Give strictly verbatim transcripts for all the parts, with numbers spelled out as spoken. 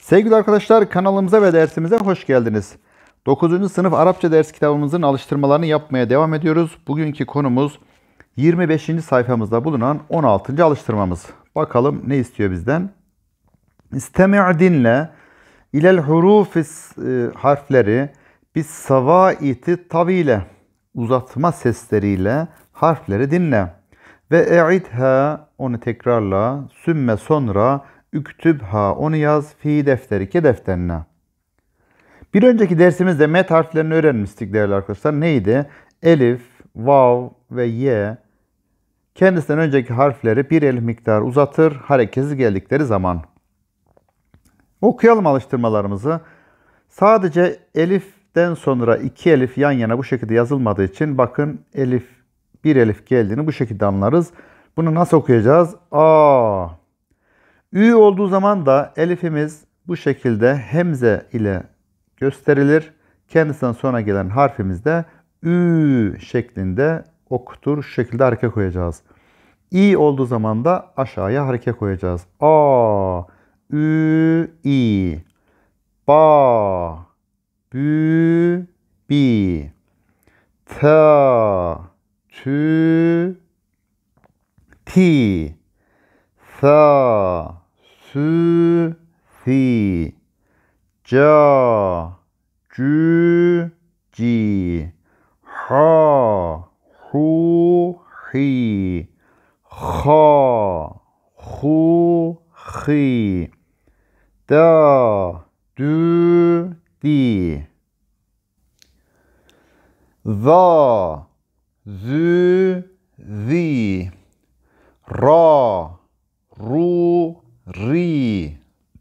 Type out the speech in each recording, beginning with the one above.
Sevgili arkadaşlar, kanalımıza ve dersimize hoş geldiniz. dokuzuncu sınıf Arapça ders kitabımızın alıştırmalarını yapmaya devam ediyoruz. Bugünkü konumuz yirmi beşinci sayfamızda bulunan on altıncı alıştırmamız. Bakalım ne istiyor bizden? İstemi' dinle ilel hurufis e, harfleri bis savaiti tavile, uzatma sesleriyle harfleri dinle. Ve e'idha, onu tekrarla, sümme sonra üktübha, onu yaz, fi defterike, defterine. Bir önceki dersimizde met harflerini öğrenmiştik değerli arkadaşlar. Neydi? Elif, vav ve ye kendisinden önceki harfleri bir elif miktar uzatır hareketsiz geldikleri zaman. Okuyalım alıştırmalarımızı. Sadece eliften sonra iki elif yan yana bu şekilde yazılmadığı için bakın elif, bir elif geldiğini bu şekilde anlarız. Bunu nasıl okuyacağız? A. Ü olduğu zaman da elifimiz bu şekilde hemze ile gösterilir. Kendisinden sonra gelen harfimiz de Ü şeklinde okutur. Şu şekilde hareke koyacağız. İ olduğu zaman da aşağıya hareke koyacağız. A, Ü, İ. Ba, Bü, Bi. Ta, Tü, Ti. Sa, Sü, Si. Ca, Cü, Ci. Ha, Hu, Hi. Ha, Hu, Hi. Da, Dü, Di. Za, Zü, Zi. Ra, Ru, Ri.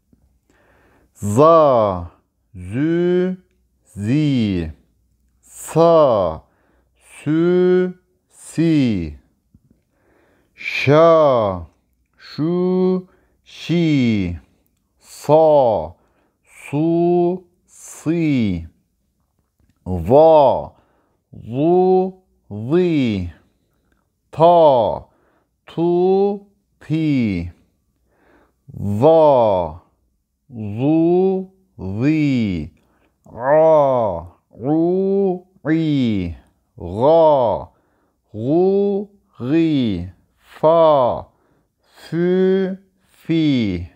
Za, Zü, Zi. Sa, Sü, Si. Şa, Şu, Şi. Sa, Su, Si. Va, Zu, Zi. Ta, Tu, Ti. Va, Zu, Zi. A, U, I. Ga, Gu, Ri. Fa, Fü, Fi.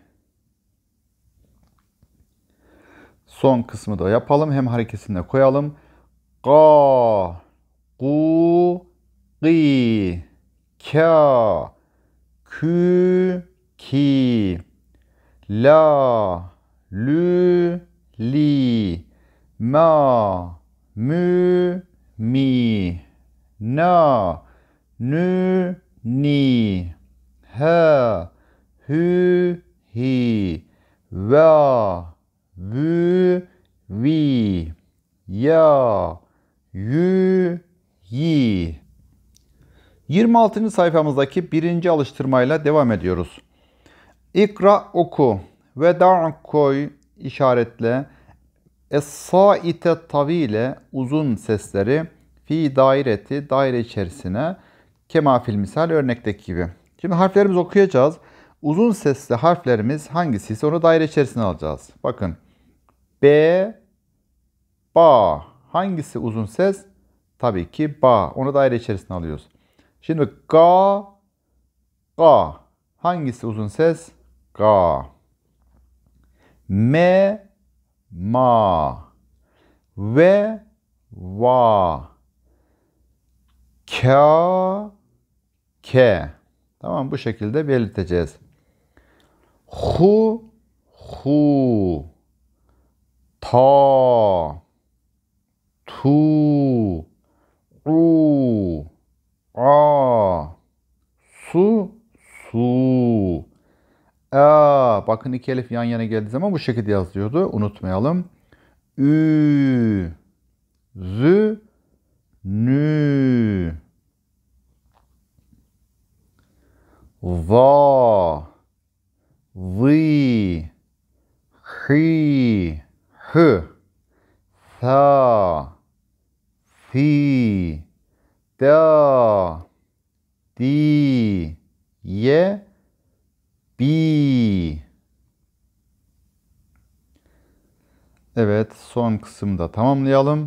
Son kısmı da yapalım. Hem hareketini de koyalım. Ga, Gu, Gi. Ka, Kü, Ki. La, Lü, Li. Ma, Mü, Mi. Na, Nü, Ni. Ha, Hü, Hi. Va, Vü, Vi. Ya, Yü, Yi. yirmi altıncı sayfamızdaki birinci alıştırmayla devam ediyoruz. İkra, oku ve da' koy, işaretle. Es-saite tavile, uzun sesleri, fi daireti, daire içerisine, kema fil misal, örnekteki gibi. Şimdi harflerimizi okuyacağız. Uzun sesli harflerimiz hangisi ise onu daire içerisine alacağız. Bakın. B, ba. Hangisi uzun ses? Tabii ki ba. Onu daire içerisine alıyoruz. Şimdi ga, ga. Hangisi uzun ses? Ga. Me, ma. Ve, va. Ka, ke. Tamam, bu şekilde belirteceğiz. Hu, hu. Ta, tu, u, a. Su, su. A. Bakın iki elif yan yana geldiği zaman bu şekilde yazılıyordu. Unutmayalım. Ü, zü, nü. Va, vi, hi, hı. Sa, fi, da, di, ye, bi. Evet, son kısımda tamamlayalım.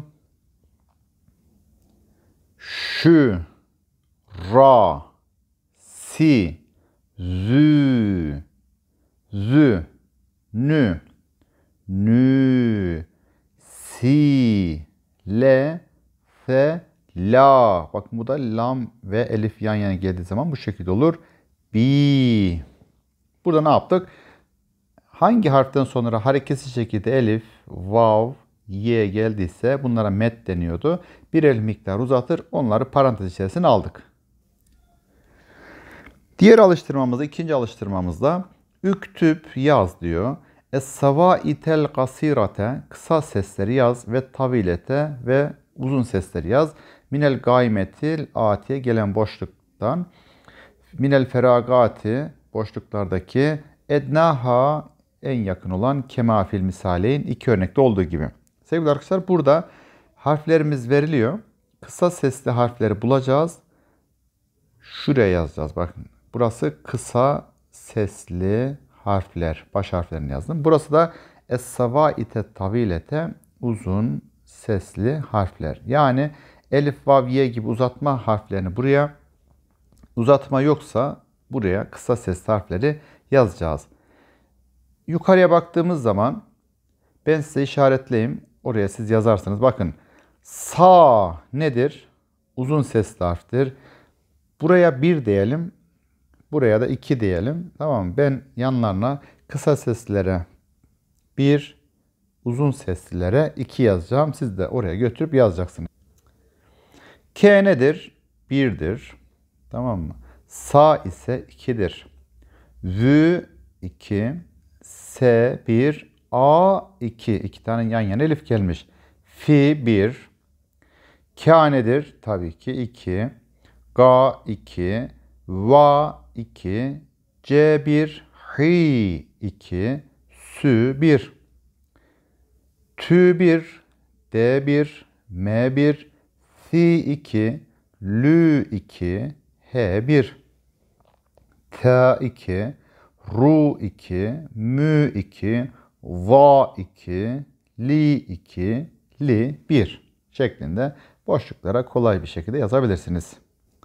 Şu, ra, si, zü, zü, nü, nü, si, le, fe, la. Bakın bu da lam ve elif yan yana geldiği zaman bu şekilde olur. Bi. Burada ne yaptık? Hangi harften sonra hareketsiz şekilde elif, vav, ye geldiyse bunlara met deniyordu. Bir el miktar uzatır, onları parantez içerisine aldık. Diğer alıştırmamızda, ikinci alıştırmamızda üktüp yaz diyor. Es-savaitel kasirate, kısa sesleri yaz ve tavilete ve uzun sesleri yaz. Minel gaymetil atiye, gelen boşluktan. Minel feragati, boşluklardaki. Ednaha, en yakın olan. Kemafil misaleyn, iki örnekte olduğu gibi. Sevgili arkadaşlar, burada harflerimiz veriliyor. Kısa sesli harfleri bulacağız. Şuraya yazacağız. Bakın. Burası kısa sesli harfler. Baş harflerini yazdım. Burası da es-savaite tavilete, uzun sesli harfler. Yani elif, vav, ye gibi uzatma harflerini buraya, uzatma yoksa buraya kısa sesli harfleri yazacağız. Yukarıya baktığımız zaman ben size işaretleyeyim. Oraya siz yazarsınız. Bakın. Sa nedir? Uzun sesli harftir. Buraya bir diyelim. Buraya da iki diyelim. Tamam mı? Ben yanlarına kısa seslilere bir, uzun seslilere iki yazacağım. Siz de oraya götürüp yazacaksınız. K nedir? birdir. Tamam mı? Sa ise ikidir. V iki, S bir, A iki. İki tane yan yana elif gelmiş. Fi bir. K nedir? Tabii ki iki. Ga iki. Va iki. C bir. Hi iki. Sü bir. Tü bir. D bir. M bir. Fi iki. Lü iki. H bir. T iki. Ru iki. Mü iki. Va iki. Li iki. Li bir şeklinde boşluklara kolay bir şekilde yazabilirsiniz.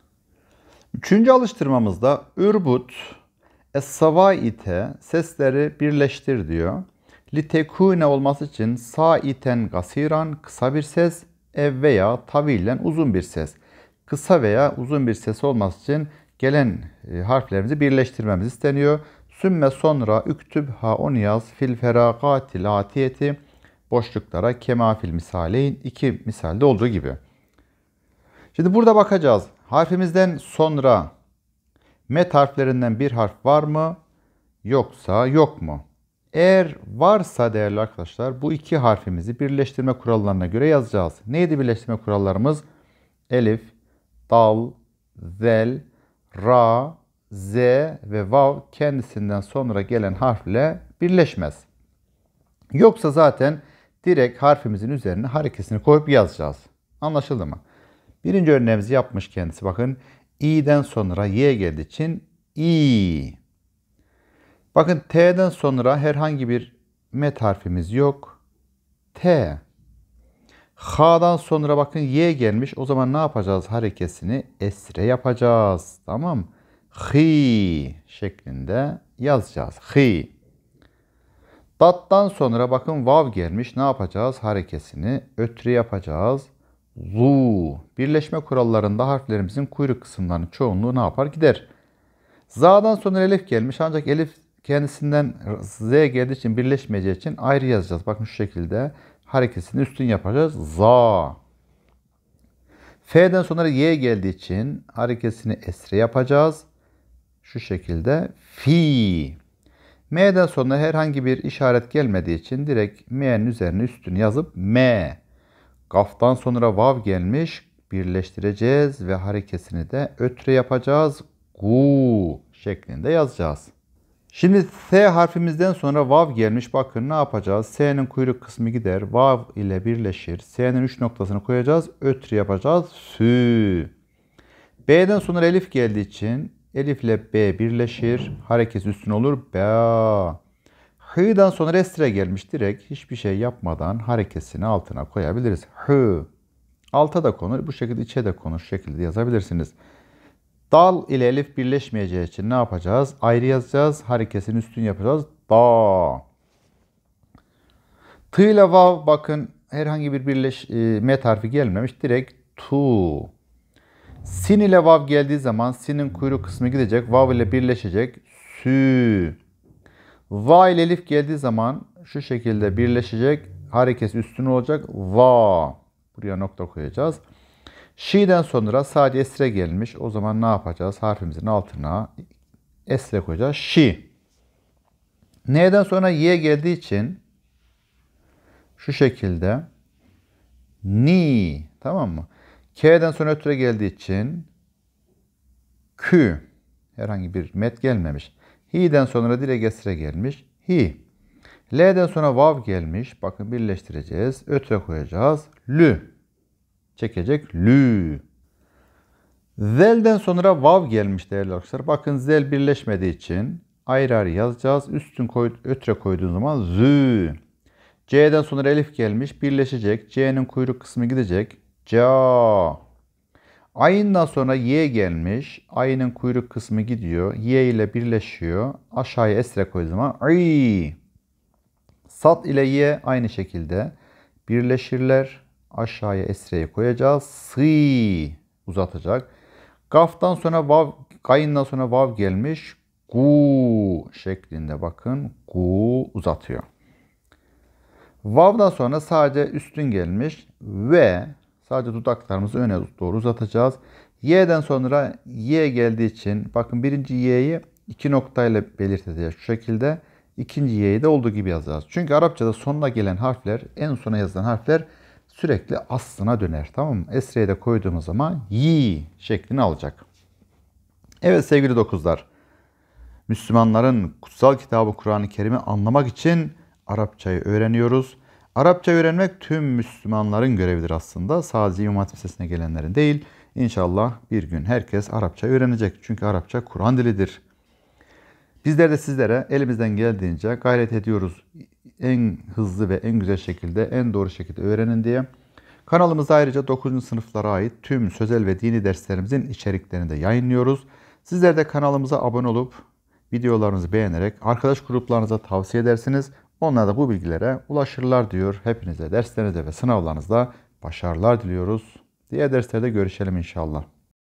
Üçüncü alıştırmamızda ürbut es-savaite, sesleri birleştir diyor. Litekune olması için saiten gasiran, kısa bir ses, ev veya tavilen, uzun bir ses. Kısa veya uzun bir ses olması için gelen harflerimizi birleştirmemiz isteniyor. Sümme sonra üktüb ha, onu yaz, fil feragatil atiyeti, boşluklara kemafil misaleyn, iki misalde olduğu gibi. Şimdi burada bakacağız. Harfimizden sonra met harflerinden bir harf var mı? Yoksa yok mu? Eğer varsa değerli arkadaşlar, bu iki harfimizi birleştirme kurallarına göre yazacağız. Neydi birleştirme kurallarımız? Elif, dal, zel, ra, z ve vav kendisinden sonra gelen harfle birleşmez. Yoksa zaten direkt harfimizin üzerine harekesini koyup yazacağız. Anlaşıldı mı? Birinci örneğimizi yapmış kendisi. Bakın, i'den sonra y geldiği için i. Bakın, t'den sonra herhangi bir met harfimiz yok. T. H'dan sonra bakın y gelmiş. O zaman ne yapacağız? Harekesini esre yapacağız. Tamam. Hi şeklinde yazacağız. Hi. Dat'tan sonra bakın vav gelmiş. Ne yapacağız? Harekesini ötre yapacağız. Zu. Birleşme kurallarında harflerimizin kuyruk kısımlarının çoğunluğu ne yapar? Gider. Za'dan sonra elif gelmiş. Ancak elif kendisinden z geldiği için, birleşmeyeceği için ayrı yazacağız. Bakın şu şekilde harekesini üstün yapacağız. Za. F'den sonra y geldiği için harekesini esre yapacağız. Şu şekilde fi. M'den sonra herhangi bir işaret gelmediği için direkt M'nin üzerine üstünü yazıp M. Gaf'tan sonra vav gelmiş. Birleştireceğiz ve harekesini de ötre yapacağız. Gu şeklinde yazacağız. Şimdi S harfimizden sonra vav gelmiş. Bakın ne yapacağız? S'nin kuyruk kısmı gider. Vav ile birleşir. S'nin üç noktasını koyacağız. Ötre yapacağız. Sü. B'den sonra elif geldiği için elif ile B birleşir. Harekesi üstün olur. Ba. H'dan sonra esre gelmiş. Direkt hiçbir şey yapmadan harekesini altına koyabiliriz. Hı. Alta da konur. Bu şekilde içe de konur. Şu şekilde yazabilirsiniz. Dal ile elif birleşmeyeceği için ne yapacağız? Ayrı yazacağız. Harekesini üstün yapacağız. Da. T ile vav bakın herhangi bir birleş e, met harfi gelmemiş. Direkt tu. Sin ile vav geldiği zaman sinin kuyruk kısmı gidecek. Vav ile birleşecek. Sü. Va ile elif geldiği zaman şu şekilde birleşecek. Harekesi üstün olacak. Va. Buraya nokta koyacağız. Şi'den sonra sadece esre gelmiş. O zaman ne yapacağız? Harfimizin altına esre koyacağız. Şi. N'den sonra Y geldiği için şu şekilde ni. Tamam mı? K'den sonra ötüre geldiği için kü. Herhangi bir met gelmemiş. Hi'den sonra direkt esre gelmiş. Hi. L'den sonra vav gelmiş. Bakın birleştireceğiz. Ötüre koyacağız. Lü. Çekecek. Lü. Zel'den sonra vav gelmiş değerli arkadaşlar. Bakın zel birleşmediği için ayrı ayrı yazacağız. Üstün koy, ötüre koyduğun zaman zü. C'den sonra elif gelmiş. Birleşecek. C'nin kuyruk kısmı gidecek. Ca. Ayından sonra Y gelmiş. Ayının kuyruk kısmı gidiyor. Y ile birleşiyor. Aşağıya esre koyduğu zaman i. Sat ile Y aynı şekilde birleşirler. Aşağıya esreyi koyacağız. Sı uzatacak. Gaf'tan sonra vav, gayından sonra vav gelmiş. Gu şeklinde bakın. Gu uzatıyor. Vav'dan sonra sadece üstün gelmiş ve sadece dudaklarımızı öne doğru uzatacağız. Y'den sonra Y geldiği için bakın birinci Y'yi iki noktayla belirteceğiz şu şekilde. İkinci Y'yi de olduğu gibi yazacağız. Çünkü Arapçada sonuna gelen harfler, en sona yazılan harfler sürekli aslına döner. Tamam mı? Esre'ye de koyduğumuz zaman yi şeklini alacak. Evet sevgili dokuzlar. Müslümanların kutsal kitabı Kur'an-ı Kerim'i anlamak için Arapçayı öğreniyoruz. Arapça öğrenmek tüm Müslümanların görevidir aslında. Sadece İmam Hatip Lisesi'ne gelenlerin değil. İnşallah bir gün herkes Arapça öğrenecek. Çünkü Arapça Kur'an dilidir. Bizler de sizlere elimizden geldiğince gayret ediyoruz. En hızlı ve en güzel şekilde, en doğru şekilde öğrenin diye. Kanalımızda ayrıca dokuzuncu sınıflara ait tüm sözel ve dini derslerimizin içeriklerini de yayınlıyoruz. Sizler de kanalımıza abone olup videolarımızı beğenerek arkadaş gruplarınıza tavsiye edersiniz. Onlar da bu bilgilere ulaşırlar diyor. Hepinize derslerinizde ve sınavlarınızda başarılar diliyoruz. Diğer derslerde görüşelim inşallah.